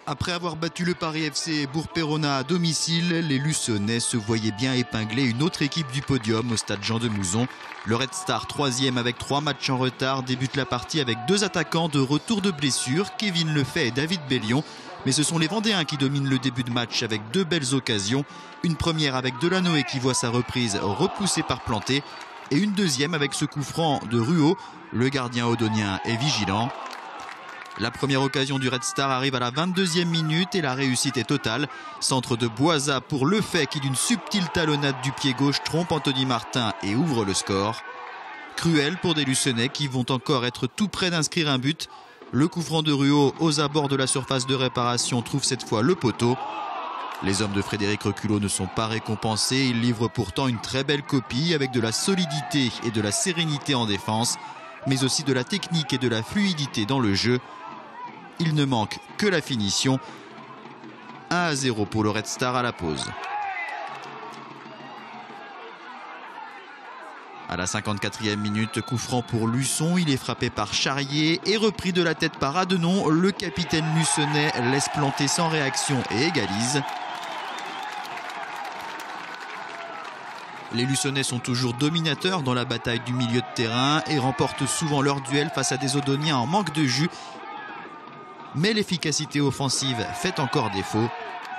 Après avoir battu le Paris FC Bourg-Péronat à domicile, les Luçonnais se voyaient bien épingler une autre équipe du podium au stade Jean de Mouzon. Le Red Star, 3e avec 3 matchs en retard, débute la partie avec 2 attaquants de retour de blessure, Kevin Lefebvre et David Bellion. Mais ce sont les Vendéens qui dominent le début de match avec 2 belles occasions. Une première avec Delanoë qui voit sa reprise repoussée par Planté. Et une deuxième avec ce coup franc de Ruot. Le gardien odonien est vigilant. La première occasion du Red Star arrive à la 22e minute et la réussite est totale. Centre de Boisa pour Lefebvre qui d'une subtile talonnade du pied gauche trompe Anthony Martin et ouvre le score. Cruel pour des Luçonnais qui vont encore être tout près d'inscrire un but. Le coup franc de Ruot aux abords de la surface de réparation trouve cette fois le poteau. Les hommes de Frédéric Reculot ne sont pas récompensés. Ils livrent pourtant une très belle copie avec de la solidité et de la sérénité en défense, mais aussi de la technique et de la fluidité dans le jeu. Il ne manque que la finition. 1-0 pour le Red Star à la pause. À la 54e minute, coup franc pour Luçon. Il est frappé par Charrier et repris de la tête par Adenon. Le capitaine luçonnais laisse planter sans réaction et égalise. Les Luçonnais sont toujours dominateurs dans la bataille du milieu de terrain et remportent souvent leur duel face à des Odoniens en manque de jus. Mais l'efficacité offensive fait encore défaut.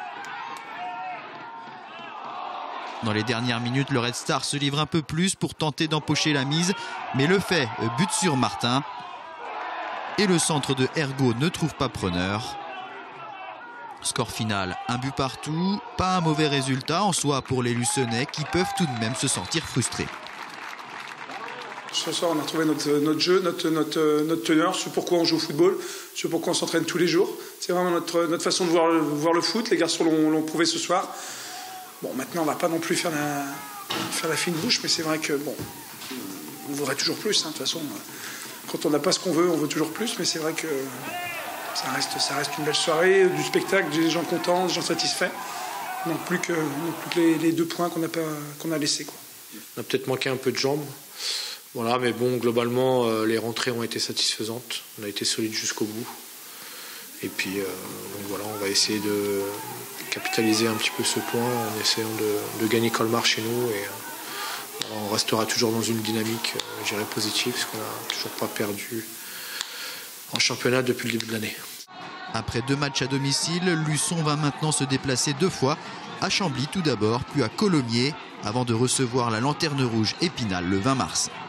Dans les dernières minutes, le Red Star se livre un peu plus pour tenter d'empocher la mise, mais Lefebvre bute sur Martin. Et le centre de Ergo ne trouve pas preneur. Score final, un but partout. Pas un mauvais résultat en soi pour les Luçonnais qui peuvent tout de même se sentir frustrés. Ce soir, on a retrouvé notre jeu, notre teneur, ce pourquoi on joue au football, ce pourquoi on s'entraîne tous les jours. C'est vraiment notre façon de voir le foot. Les garçons l'ont prouvé ce soir. Bon, maintenant, on ne va pas non plus faire la fine bouche, mais c'est vrai que bon, on voudrait toujours plus. Hein, de toute façon, quand on n'a pas ce qu'on veut, on veut toujours plus. Mais c'est vrai que ça reste une belle soirée, du spectacle, des gens contents, des gens satisfaits. Non plus que les 2 points qu'on a laissés, quoi. On a peut-être manqué un peu de jambes. Voilà, mais bon, globalement, les rentrées ont été satisfaisantes. On a été solide jusqu'au bout. Et puis, donc voilà, on va essayer de capitaliser un petit peu ce point en essayant de gagner Colmar chez nous. Et on restera toujours dans une dynamique, je dirais, positive, parce qu'on n'a toujours pas perdu en championnat depuis le début de l'année. Après 2 matchs à domicile, Luçon va maintenant se déplacer 2 fois. À Chambly tout d'abord, puis à Colomiers, avant de recevoir la Lanterne Rouge Épinal le 20 mars.